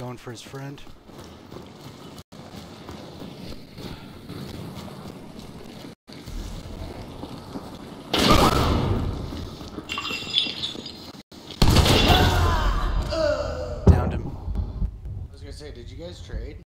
going for his friend. Downed him. I was gonna say, did you guys trade?